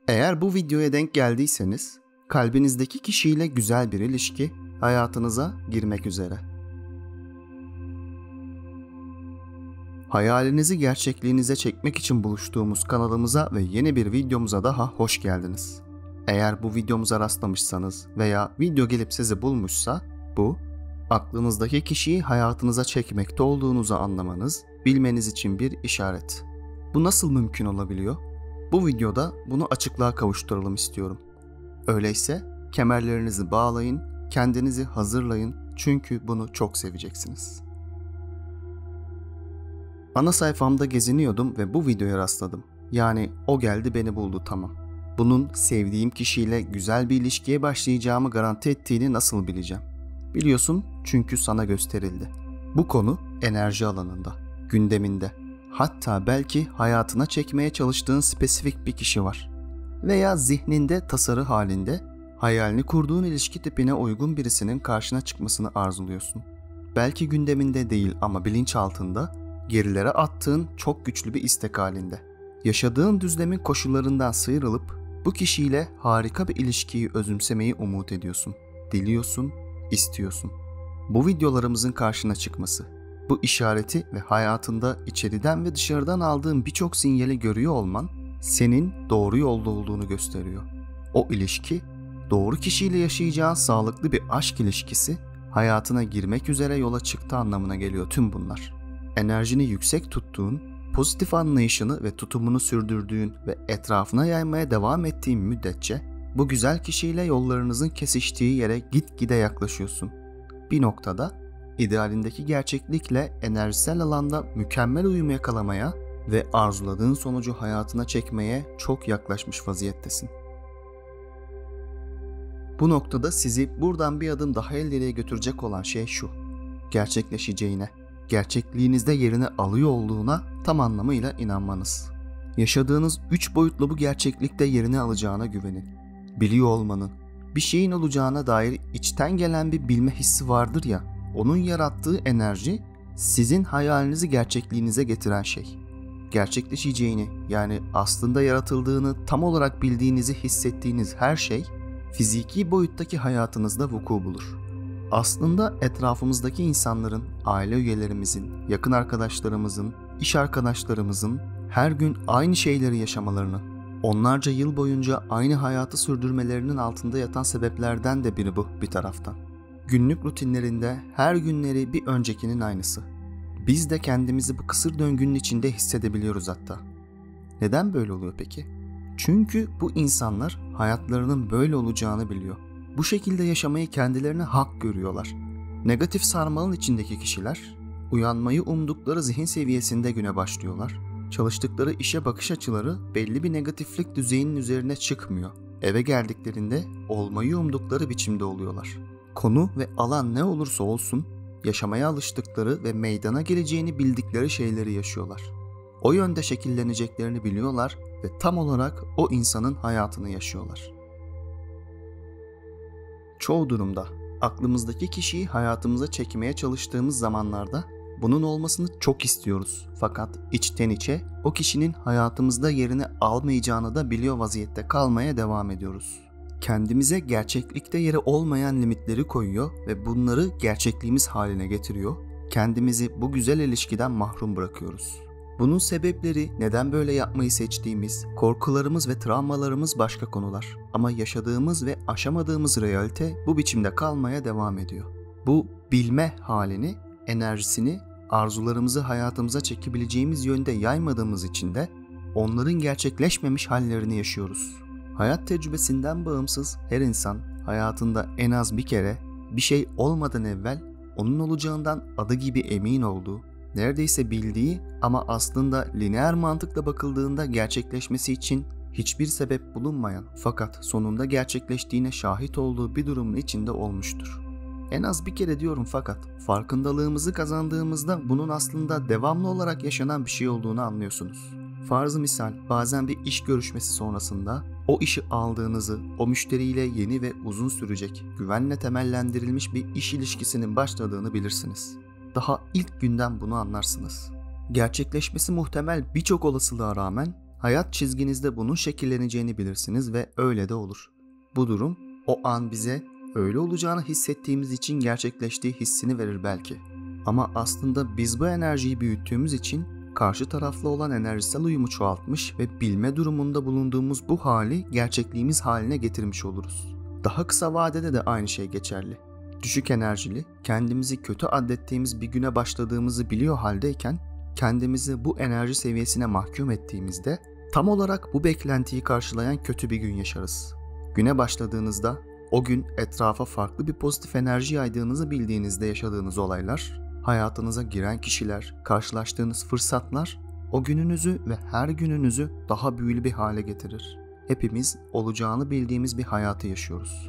Eğer bu videoya denk geldiyseniz, kalbinizdeki kişiyle güzel bir ilişki hayatınıza girmek üzere. Hayalinizi gerçekliğinize çekmek için buluştuğumuz kanalımıza ve yeni bir videomuza daha hoş geldiniz. Eğer bu videomuza rastlamışsanız veya video gelip sizi bulmuşsa, bu, aklınızdaki kişiyi hayatınıza çekmekte olduğunuzu anlamanız, bilmeniz için bir işaret. Bu nasıl mümkün olabiliyor? Bu videoda bunu açıklığa kavuşturalım istiyorum. Öyleyse kemerlerinizi bağlayın, kendinizi hazırlayın çünkü bunu çok seveceksiniz. Ana sayfamda geziniyordum ve bu videoya rastladım. Yani o geldi beni buldu, tamam. Bunun sevdiğim kişiyle güzel bir ilişkiye başlayacağımı garanti ettiğini nasıl bileceğim? Biliyorsun, çünkü sana gösterildi. Bu konu enerji alanında, gündeminde. Hatta belki hayatına çekmeye çalıştığın spesifik bir kişi var. Veya zihninde tasarı halinde hayalini kurduğun ilişki tipine uygun birisinin karşına çıkmasını arzuluyorsun. Belki gündeminde değil ama bilinçaltında gerilere attığın çok güçlü bir istek halinde. Yaşadığın düzlemin koşullarından sıyrılıp bu kişiyle harika bir ilişkiyi özümsemeyi umut ediyorsun, diliyorsun, istiyorsun. Bu videolarımızın karşına çıkması, bu işareti ve hayatında içeriden ve dışarıdan aldığın birçok sinyali görüyor olman senin doğru yolda olduğunu gösteriyor. O ilişki, doğru kişiyle yaşayacağın sağlıklı bir aşk ilişkisi hayatına girmek üzere yola çıktı anlamına geliyor tüm bunlar. Enerjini yüksek tuttuğun, pozitif anlayışını ve tutumunu sürdürdüğün ve etrafına yaymaya devam ettiğin müddetçe bu güzel kişiyle yollarınızın kesiştiği yere gitgide yaklaşıyorsun. Bir noktada idealindeki gerçeklikle enerjisel alanda mükemmel uyum yakalamaya ve arzuladığın sonucu hayatına çekmeye çok yaklaşmış vaziyettesin. Bu noktada sizi buradan bir adım daha ileriye götürecek olan şey şu: gerçekleşeceğine, gerçekliğinizde yerini alıyor olduğuna tam anlamıyla inanmanız. Yaşadığınız 3 boyutlu bu gerçeklikte yerini alacağına güvenin. Biliyor olmanın, bir şeyin olacağına dair içten gelen bir bilme hissi vardır ya, onun yarattığı enerji sizin hayalinizi gerçekliğinize getiren şey. Gerçekleşeceğini, yani aslında yaratıldığını tam olarak bildiğinizi hissettiğiniz her şey fiziki boyuttaki hayatınızda vuku bulur. Aslında etrafımızdaki insanların, aile üyelerimizin, yakın arkadaşlarımızın, iş arkadaşlarımızın her gün aynı şeyleri yaşamalarını, onlarca yıl boyunca aynı hayatı sürdürmelerinin altında yatan sebeplerden de biri bu bir taraftan. Günlük rutinlerinde her günleri bir öncekinin aynısı. Biz de kendimizi bu kısır döngünün içinde hissedebiliyoruz hatta. Neden böyle oluyor peki? Çünkü bu insanlar hayatlarının böyle olacağını biliyor. Bu şekilde yaşamayı kendilerine hak görüyorlar. Negatif sarmalın içindeki kişiler, uyanmayı umdukları zihin seviyesinde güne başlıyorlar. Çalıştıkları işe bakış açıları belli bir negatiflik düzeyinin üzerine çıkmıyor. Eve geldiklerinde olmayı umdukları biçimde oluyorlar. Konu ve alan ne olursa olsun, yaşamaya alıştıkları ve meydana geleceğini bildikleri şeyleri yaşıyorlar. O yönde şekilleneceklerini biliyorlar ve tam olarak o insanın hayatını yaşıyorlar. Çoğu durumda aklımızdaki kişiyi hayatımıza çekmeye çalıştığımız zamanlarda bunun olmasını çok istiyoruz. Fakat içten içe o kişinin hayatımızda yerini almayacağını da biliyor vaziyette kalmaya devam ediyoruz. Kendimize gerçeklikte yeri olmayan limitleri koyuyor ve bunları gerçekliğimiz haline getiriyor. Kendimizi bu güzel ilişkiden mahrum bırakıyoruz. Bunun sebepleri, neden böyle yapmayı seçtiğimiz, korkularımız ve travmalarımız başka konular. Ama yaşadığımız ve aşamadığımız realite bu biçimde kalmaya devam ediyor. Bu bilme halini, enerjisini, arzularımızı hayatımıza çekebileceğimiz yönde yaymadığımız için de onların gerçekleşmemiş hallerini yaşıyoruz. Hayat tecrübesinden bağımsız her insan hayatında en az bir kere bir şey olmadan evvel onun olacağından adı gibi emin olduğu, neredeyse bildiği ama aslında lineer mantıkla bakıldığında gerçekleşmesi için hiçbir sebep bulunmayan fakat sonunda gerçekleştiğine şahit olduğu bir durumun içinde olmuştur. En az bir kere diyorum fakat farkındalığımızı kazandığımızda bunun aslında devamlı olarak yaşanan bir şey olduğunu anlıyorsunuz. Farzı misal, bazen bir iş görüşmesi sonrasında o işi aldığınızı, o müşteriyle yeni ve uzun sürecek, güvenle temellendirilmiş bir iş ilişkisinin başladığını bilirsiniz. Daha ilk günden bunu anlarsınız. Gerçekleşmesi muhtemel birçok olasılığa rağmen Hayat çizginizde bunun şekilleneceğini bilirsiniz ve öyle de olur. Bu durum o an bize öyle olacağını hissettiğimiz için gerçekleştiği hissini verir belki. Ama aslında biz bu enerjiyi büyüttüğümüz için karşı taraflı olan enerjisel uyumu çoğaltmış ve bilme durumunda bulunduğumuz bu hali gerçekliğimiz haline getirmiş oluruz. Daha kısa vadede de aynı şey geçerli. Düşük enerjili, kendimizi kötü addettiğimiz bir güne başladığımızı biliyor haldeyken kendimizi bu enerji seviyesine mahkum ettiğimizde tam olarak bu beklentiyi karşılayan kötü bir gün yaşarız. Güne başladığınızda o gün etrafa farklı bir pozitif enerji yaydığınızı bildiğinizde yaşadığınız olaylar, hayatınıza giren kişiler, karşılaştığınız fırsatlar o gününüzü ve her gününüzü daha büyülü bir hale getirir. Hepimiz olacağını bildiğimiz bir hayatı yaşıyoruz.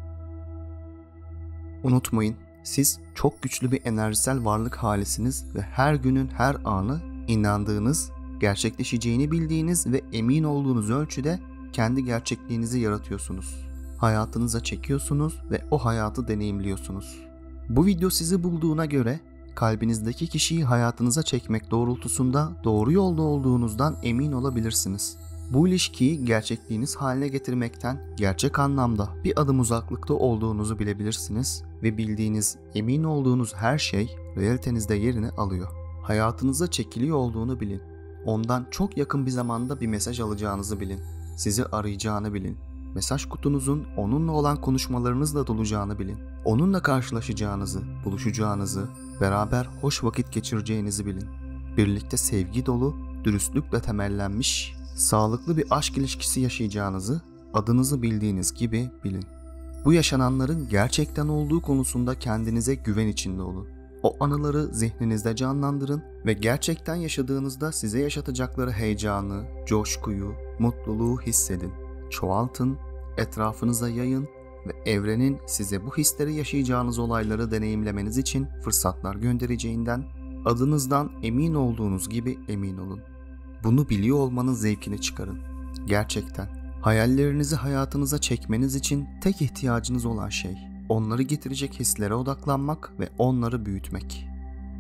Unutmayın, siz çok güçlü bir enerjisel varlık halisiniz ve her günün her anı inandığınız, gerçekleşeceğini bildiğiniz ve emin olduğunuz ölçüde kendi gerçekliğinizi yaratıyorsunuz. Hayatınıza çekiyorsunuz ve o hayatı deneyimliyorsunuz. Bu video sizi bulduğuna göre kalbinizdeki kişiyi hayatınıza çekmek doğrultusunda doğru yolda olduğunuzdan emin olabilirsiniz. Bu ilişkiyi gerçekliğiniz haline getirmekten gerçek anlamda bir adım uzaklıkta olduğunuzu bilebilirsiniz ve bildiğiniz, emin olduğunuz her şey realitenizde yerini alıyor. Hayatınıza çekiliyor olduğunu bilin. Ondan çok yakın bir zamanda bir mesaj alacağınızı bilin. Sizi arayacağını bilin. Mesaj kutunuzun onunla olan konuşmalarınızla dolacağını bilin. Onunla karşılaşacağınızı, buluşacağınızı, beraber hoş vakit geçireceğinizi bilin. Birlikte sevgi dolu, dürüstlükle temellenmiş, sağlıklı bir aşk ilişkisi yaşayacağınızı adınızı bildiğiniz gibi bilin. Bu yaşananların gerçekten olduğu konusunda kendinize güven içinde olun. O anıları zihninizde canlandırın ve gerçekten yaşadığınızda size yaşatacakları heyecanı, coşkuyu, mutluluğu hissedin. Çoğaltın, etrafınıza yayın ve evrenin size bu hisleri yaşayacağınız olayları deneyimlemeniz için fırsatlar göndereceğinden adınızdan emin olduğunuz gibi emin olun. Bunu biliyor olmanın zevkini çıkarın. Gerçekten hayallerinizi hayatınıza çekmeniz için tek ihtiyacınız olan şey onları getirecek hislere odaklanmak ve onları büyütmek.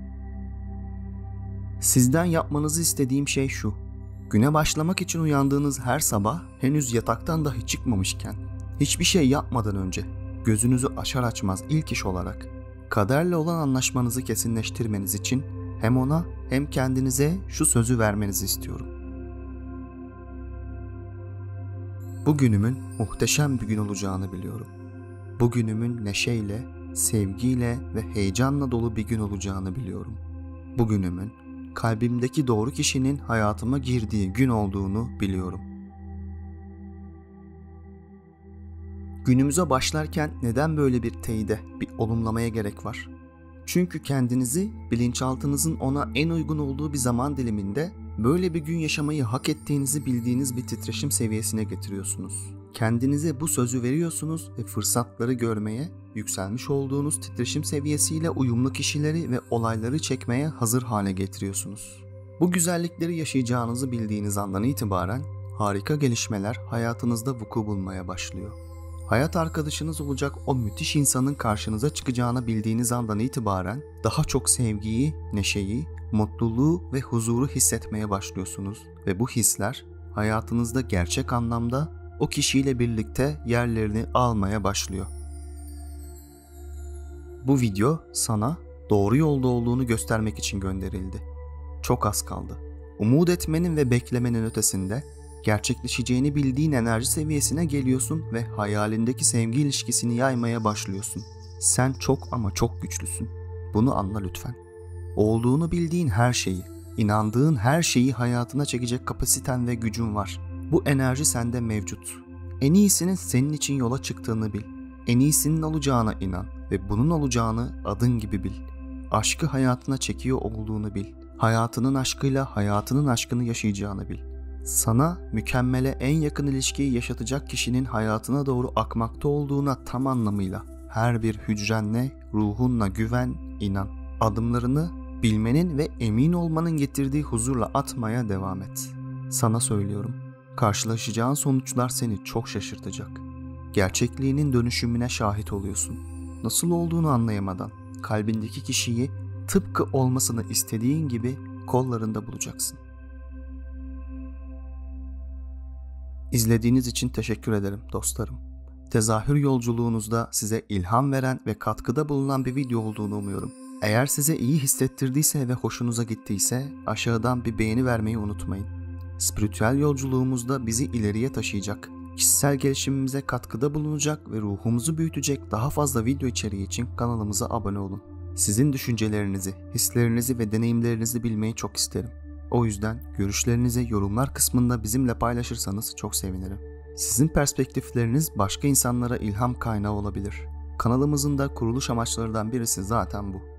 Sizden yapmanızı istediğim şey şu: güne başlamak için uyandığınız her sabah henüz yataktan dahi çıkmamışken, hiçbir şey yapmadan önce gözünüzü açar açmaz ilk iş olarak kaderle olan anlaşmanızı kesinleştirmeniz için hem ona hem kendinize şu sözü vermenizi istiyorum. Bugünümün muhteşem bir gün olacağını biliyorum. Bugünümün neşeyle, sevgiyle ve heyecanla dolu bir gün olacağını biliyorum. Bugünümün kalbimdeki doğru kişinin hayatıma girdiği gün olduğunu biliyorum. Günümüze başlarken neden böyle bir teyide, bir olumlamaya gerek var? Çünkü kendinizi bilinçaltınızın ona en uygun olduğu bir zaman diliminde böyle bir gün yaşamayı hak ettiğinizi bildiğiniz bir titreşim seviyesine getiriyorsunuz. Kendinize bu sözü veriyorsunuz ve fırsatları görmeye, yükselmiş olduğunuz titreşim seviyesiyle uyumlu kişileri ve olayları çekmeye hazır hale getiriyorsunuz. Bu güzellikleri yaşayacağınızı bildiğiniz andan itibaren harika gelişmeler hayatınızda vuku bulmaya başlıyor. Hayat arkadaşınız olacak o müthiş insanın karşınıza çıkacağını bildiğiniz andan itibaren daha çok sevgiyi, neşeyi, mutluluğu ve huzuru hissetmeye başlıyorsunuz ve bu hisler hayatınızda gerçek anlamda o kişiyle birlikte yerlerini almaya başlıyor. Bu video sana doğru yolda olduğunu göstermek için gönderildi. Çok az kaldı. Umut etmenin ve beklemenin ötesinde gerçekleşeceğini bildiğin enerji seviyesine geliyorsun ve hayalindeki sevgi ilişkisini yaymaya başlıyorsun. Sen çok ama çok güçlüsün. Bunu anla lütfen. Olduğunu bildiğin her şeyi, inandığın her şeyi hayatına çekecek kapasiten ve gücün var. Bu enerji sende mevcut. En iyisinin senin için yola çıktığını bil. En iyisinin olacağına inan ve bunun olacağını adın gibi bil. Aşkı hayatına çekiyor olduğunu bil. Hayatının aşkıyla hayatının aşkını yaşayacağını bil. Sana mükemmele en yakın ilişkiyi yaşatacak kişinin hayatına doğru akmakta olduğuna tam anlamıyla her bir hücrenle, ruhunla güven, inan. Adımlarını bilmenin ve emin olmanın getirdiği huzurla atmaya devam et. Sana söylüyorum, karşılaşacağın sonuçlar seni çok şaşırtacak. Gerçekliğinin dönüşümüne şahit oluyorsun. Nasıl olduğunu anlayamadan kalbindeki kişiyi tıpkı olmasını istediğin gibi kollarında bulacaksın. İzlediğiniz için teşekkür ederim dostlarım. Tezahür yolculuğunuzda size ilham veren ve katkıda bulunan bir video olduğunu umuyorum. Eğer size iyi hissettirdiyse ve hoşunuza gittiyse aşağıdan bir beğeni vermeyi unutmayın. Spiritüel yolculuğumuzda bizi ileriye taşıyacak, kişisel gelişimimize katkıda bulunacak ve ruhumuzu büyütecek daha fazla video içeriği için kanalımıza abone olun. Sizin düşüncelerinizi, hislerinizi ve deneyimlerinizi bilmeyi çok isterim. O yüzden görüşlerinizi yorumlar kısmında bizimle paylaşırsanız çok sevinirim. Sizin perspektifleriniz başka insanlara ilham kaynağı olabilir. Kanalımızın da kuruluş amaçlarından birisi zaten bu.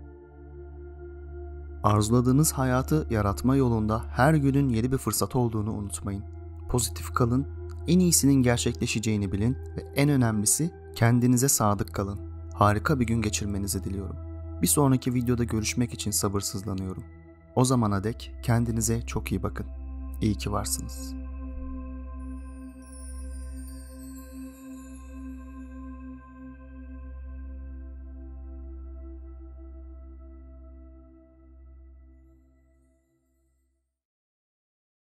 Arzuladığınız hayatı yaratma yolunda her günün yeni bir fırsat olduğunu unutmayın. Pozitif kalın, en iyisinin gerçekleşeceğini bilin ve en önemlisi kendinize sadık kalın. Harika bir gün geçirmenizi diliyorum. Bir sonraki videoda görüşmek için sabırsızlanıyorum. O zamana dek kendinize çok iyi bakın. İyi ki varsınız.